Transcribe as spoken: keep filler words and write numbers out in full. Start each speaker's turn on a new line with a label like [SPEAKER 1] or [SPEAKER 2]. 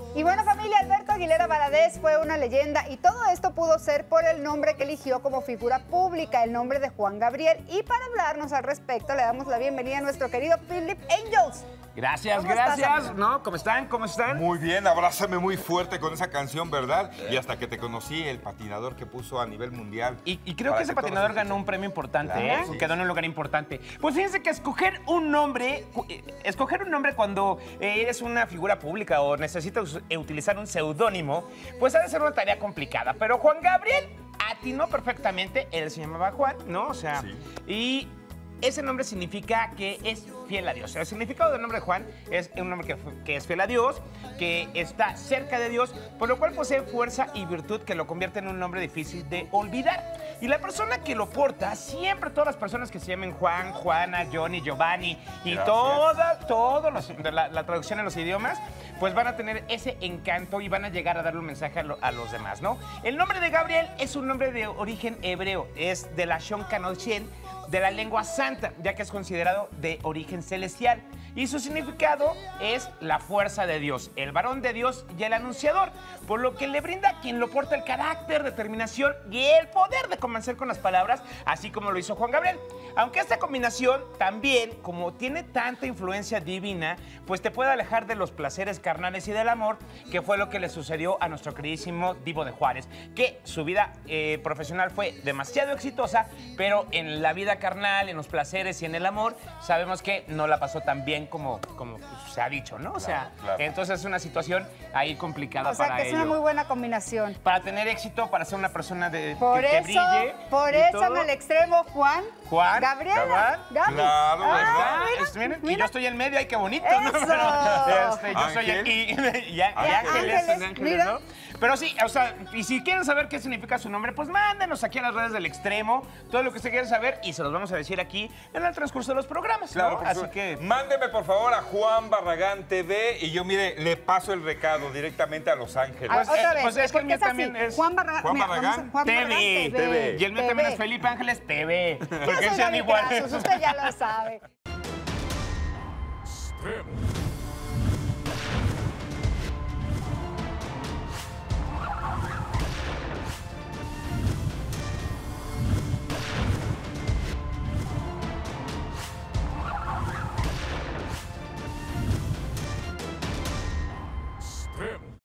[SPEAKER 1] Y bueno, familia, Alberto Aguilera Valadez fue una leyenda y todo esto pudo ser por el nombre que eligió como figura pública, el nombre de Juan Gabriel. Y para hablarnos al respecto, le damos la bienvenida a nuestro querido Philip Angels.
[SPEAKER 2] Gracias, gracias. Estás, ¿no? ¿Cómo están? ¿Cómo están?
[SPEAKER 3] Muy bien, abrázame muy fuerte con esa canción, ¿verdad? Y hasta que te conocí, el patinador que puso a nivel mundial.
[SPEAKER 2] Y, y creo que ese que patinador ganó un premio importante, claro, ¿eh? Sí. Quedó en un lugar importante. Pues fíjense que escoger un nombre, escoger un nombre cuando eres una figura pública o necesitas utilizar un seudónimo, pues ha de ser una tarea complicada. Pero Juan Gabriel atinó perfectamente, él se llamaba Juan, ¿no? O sea, sí. Y ese nombre significa que es fiel a Dios. El significado del nombre de Juan es un nombre que, que es fiel a Dios, que está cerca de Dios, por lo cual posee fuerza y virtud que lo convierte en un nombre difícil de olvidar. Y la persona que lo porta, siempre todas las personas que se llamen Juan, Juana, Johnny, Giovanni y toda, toda los, la, la traducción en los idiomas, pues van a tener ese encanto y van a llegar a darle un mensaje a, lo, a los demás, ¿no? El nombre de Gabriel es un nombre de origen hebreo, es de la Shon Kanochet, de la lengua santa, ya que es considerado de origen celestial. Y su significado es la fuerza de Dios, el varón de Dios y el anunciador, por lo que le brinda a quien lo porta el carácter, determinación y el poder de convencer con las palabras, así como lo hizo Juan Gabriel. Aunque esta combinación también, como tiene tanta influencia divina, pues te puede alejar de los placeres carnales y del amor, que fue lo que le sucedió a nuestro queridísimo Divo de Juárez, que su vida eh, profesional fue demasiado exitosa, pero en la vida carnal, en los placeres y en el amor, sabemos que no la pasó tan bien como, como se ha dicho, ¿no? O
[SPEAKER 3] claro,
[SPEAKER 2] sea,
[SPEAKER 3] claro.
[SPEAKER 2] Entonces es una situación ahí complicada
[SPEAKER 1] o sea,
[SPEAKER 2] para
[SPEAKER 1] que es
[SPEAKER 2] ello.
[SPEAKER 1] una muy buena combinación.
[SPEAKER 2] Para tener éxito, para ser una persona de,
[SPEAKER 1] por
[SPEAKER 2] que, que
[SPEAKER 1] eso,
[SPEAKER 2] brille.
[SPEAKER 1] Por eso en el extremo, Juan.
[SPEAKER 2] Juan.
[SPEAKER 1] Gabriela. Gaby.
[SPEAKER 3] Claro,
[SPEAKER 1] ah,
[SPEAKER 3] ¿verdad?
[SPEAKER 2] Es, miren,
[SPEAKER 1] mira.
[SPEAKER 2] Y yo estoy en medio, ay, qué bonito,
[SPEAKER 1] Eso.
[SPEAKER 2] ¿no? Pero, este, yo
[SPEAKER 3] Ángel.
[SPEAKER 2] soy aquí. Y, y, Ángeles,
[SPEAKER 1] Ángeles,
[SPEAKER 2] son ángeles,
[SPEAKER 1] mira.
[SPEAKER 2] ¿no? Pero sí, o sea, y si quieren saber qué significa su nombre, pues mándenos aquí a las redes del extremo todo lo que usted quiera saber y se los vamos a decir aquí en el transcurso de los programas,
[SPEAKER 3] Claro,
[SPEAKER 2] ¿no? Así que
[SPEAKER 3] mándeme por favor a Juan Barragán T V y yo, mire, le paso el recado directamente a Los Ángeles.
[SPEAKER 1] Ah, otra
[SPEAKER 2] eh,
[SPEAKER 1] vez,
[SPEAKER 2] pues es que el mío
[SPEAKER 1] es así.
[SPEAKER 2] también es
[SPEAKER 1] Juan Barragán,
[SPEAKER 3] Juan
[SPEAKER 1] mira,
[SPEAKER 3] Barragán,
[SPEAKER 1] vamos a- Juan
[SPEAKER 2] T V,
[SPEAKER 1] Barragán
[SPEAKER 3] T V.
[SPEAKER 2] Y el mío también es Felipe Ángeles T V.
[SPEAKER 1] Yo
[SPEAKER 2] Porque
[SPEAKER 1] soy
[SPEAKER 2] sean
[SPEAKER 1] Gaby
[SPEAKER 2] iguales.
[SPEAKER 1] Crazos, usted ya lo sabe.